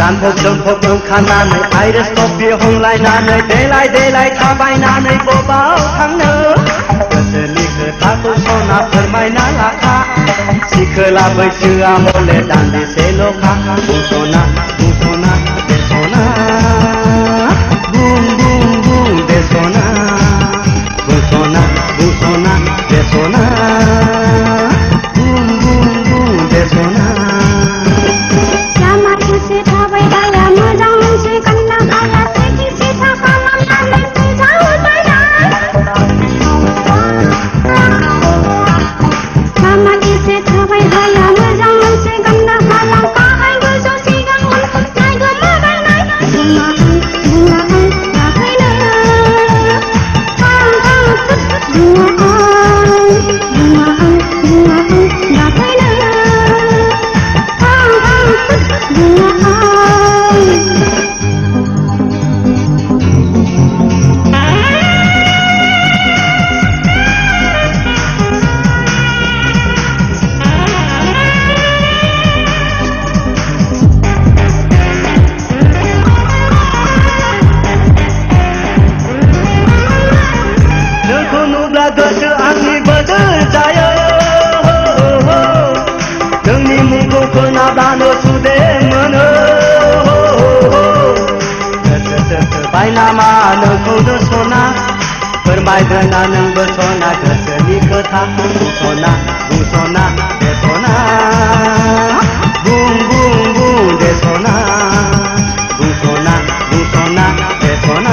गानफब जोमफब ओंखारनानै आइरिस कफि हमलायनानै देलाय थाबायनानै बबाव थांनो गोसोनि खोथाखौ सना फोरमायना लाखा सिखोला बैसोआ हले दान्दिसेल'खा बुंस'ना बुंस'ना बेस'ना बुं बुं बुं बेस'ना बुंस'ना बुंस'ना बेस'ना बुं बुं बुं बेस'ना गोसो आंनि बोदोर जायो नोंनि मुंखौ खोनाब्लानो सुदेम मोनो गोसोबाय नामा नोंखौनो सना फोरमायगोना नोंबो सना गोसोनि खोथा बुंस'ना बुंस'ना बेस'ना बुं बुं बुं बेस'ना बुंस'ना बुंस'ना बेस'ना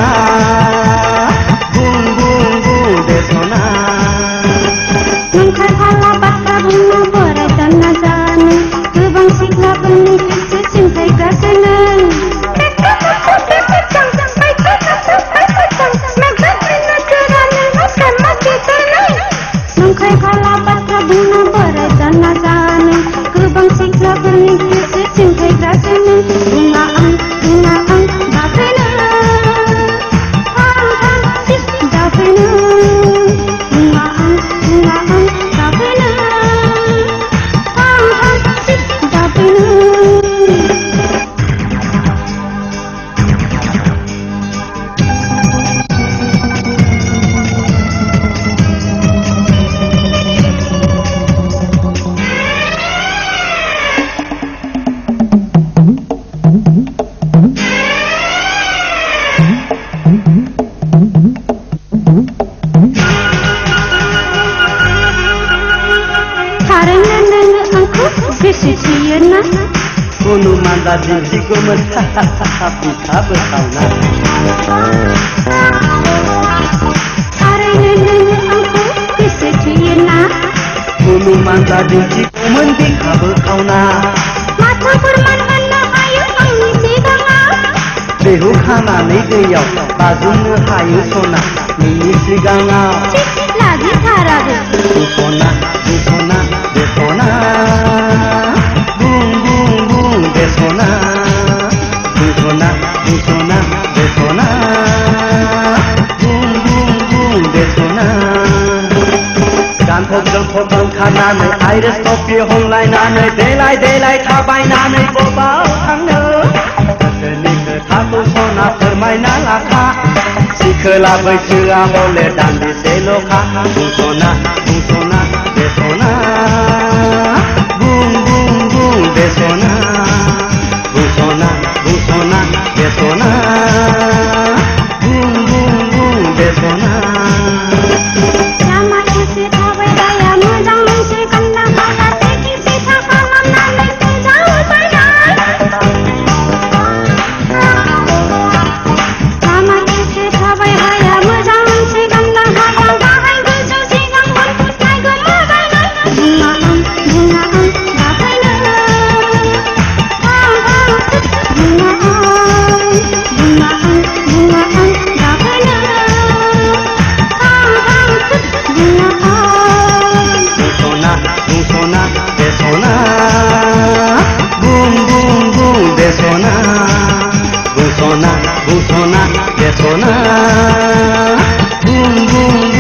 Kuno manda diriku mentah buka bersama Kuno manda diriku mendika berkauna Mata bermana hayu आंनि सिगाङाव बेखौ खानानै दैयाव बाजुमनो हायो सना नोंनि सिगाङाव लागिथाराबो बुंस'ना बुंस'ना बेस'ना बेस'ना बुंस'ना बुंस'ना बेस'ना बुं बुं बुं बेस'ना गानफब जोमफब ओंखारनानै आइरिस कफि हमलायनानै देलाय थाबायनानै बबाव थांनो गोसोनि खोथाखौ सना फोरमायना लाखा सिखोला बैसोआ हले दान्दिसेल'खा बुंस'ना बुंस'ना बेस'ना बुं बुं बुं बेस'ना बुंस'ना बुंस'ना बेस'ना बुं बुं बुं बेस'ना बुंस'ना बुंस'ना बेस'ना बुं बुं